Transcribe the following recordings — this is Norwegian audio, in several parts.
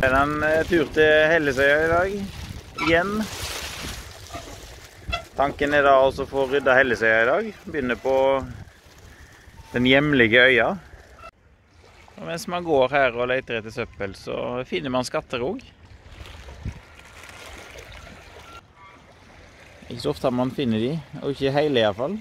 Det er en tur til Hellesøya i dag, igjen. Tanken er da også for å rydde Hellesøya i dag. Begynne på den hjemlige øya. Og mens man går her og leter etter søppel, så finner man skatter også. Ikke så ofte man finner de, og ikke hele i hvert fall.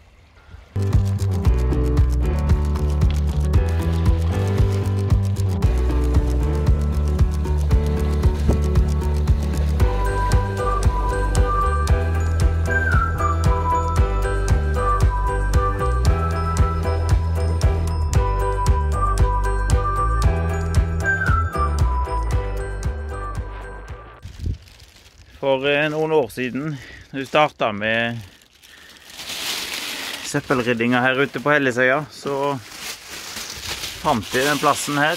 For noen år siden, da vi startet med søppelryddinga her ute på Hellesøya, så fant vi den plassen her.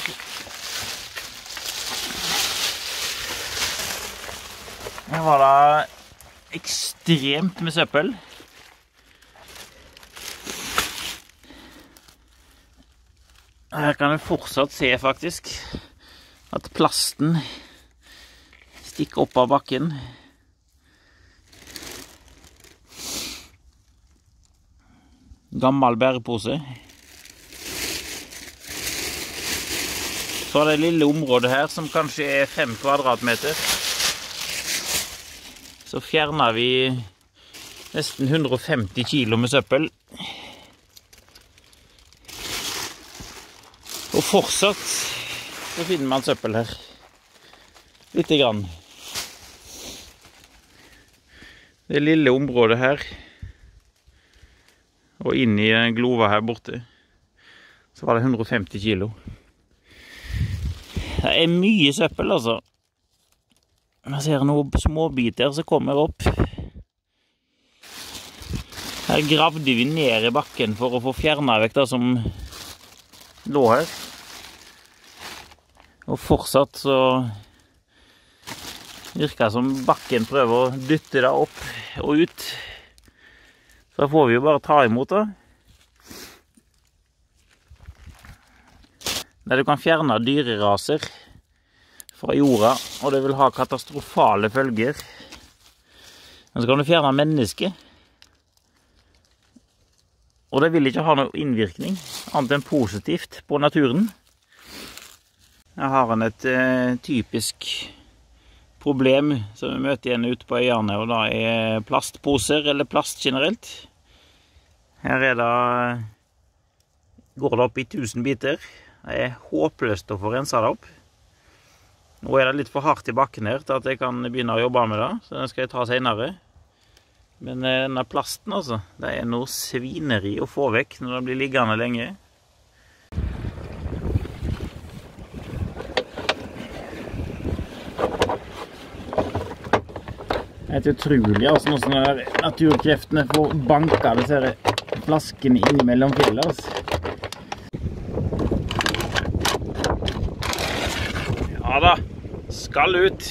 Her var det ekstremt med søppel. Her kan du fortsatt se faktisk at plasten stikker opp av bakken. Gammel bærepose. Så er det lille området her, som kanskje er 5 kvadratmeter. Så fjerner vi nesten 150 kilo med søppel. Og fortsatt så finner man søppel her. Litt grann. Det lille området her, og inn i glova her borte, så var det 150 kilo. Det er mye søppel, altså. Man ser noen småbiter som kommer opp. Her gravde vi ned i bakken for å få fjernet vekk det som lå her. Og fortsatt så virker som bakken prøver å dytte det opp og ut. Så da får vi jo bare ta imot det. Der du kan fjerne dyreraser fra jorda, og det vil ha katastrofale følger. Men så kan du fjerne mennesker. Og det vil ikke ha noe innvirkning, annet enn positivt på naturen. Her har han et typisk problem som vi møter igjen ute på øyene, og da er plastposer eller plast generelt. Her går det opp i 1000 biter. Det er håpløst å få renset det opp. Nå er det litt for hardt i bakken her til at jeg kan begynne å jobbe med det, så den skal jeg ta senere. Men denne plasten altså, det er noe svineri å få vekk når den blir liggende lenge. Det er utrolig, altså, nå sånne naturkreftene får banka disse flaskene inn mellom fjellet, altså. Ja da, skal ut.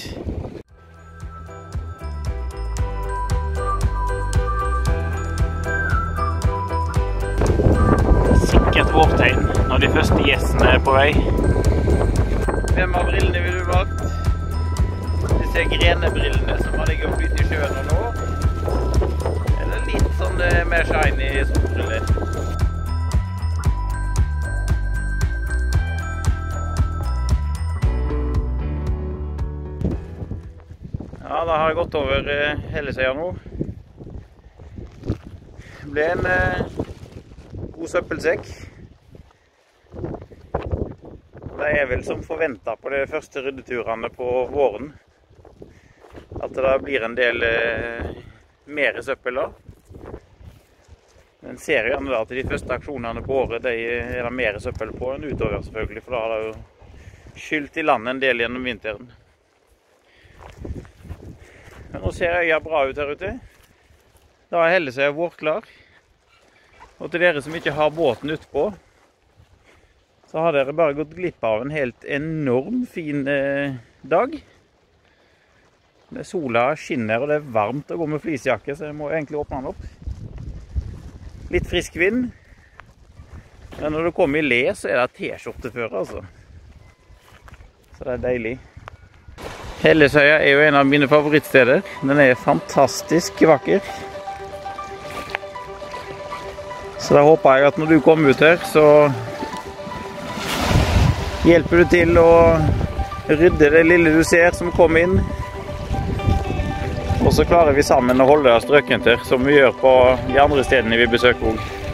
Sikkert vårtegn når de første gjestene er på vei. Hvem av brillene vil du valgt? Disse grenebrillene som har ligget oppe i sjøen nå. Eller litt sånn mer shiny solbriller. Ja, da har jeg gått over Hellesøya nå. Det ble en god søppelsekk. Det er vel som forventet på de første ryddeturene på våren. At det blir en del mer søppel da. Men ser jo gjerne da at de første aksjonene på året, de er det mer søppel på enn utover selvfølgelig, for da har det jo skylt i land en del gjennom vinteren. Men nå ser øya bra ut her ute. Da er Hellesøya vårklar. Og til dere som ikke har båten utpå, så har dere bare gått glipp av en helt enorm fin dag. Sola skinner og det er varmt å gå med flisjakke, så jeg må egentlig åpne den opp. Litt frisk vind. Men når det kommer i le, så er det t-skjorte før, altså. Så det er deilig. Hellesøya er jo en av mine favorittsteder. Den er fantastisk vakker. Så da håper jeg at når du kommer ut her, så hjelper du til å rydde det lille du ser som kommer inn. Og så klarer vi sammen å holde oss strøkent her, som vi gjør på de andre stedene vi besøker også.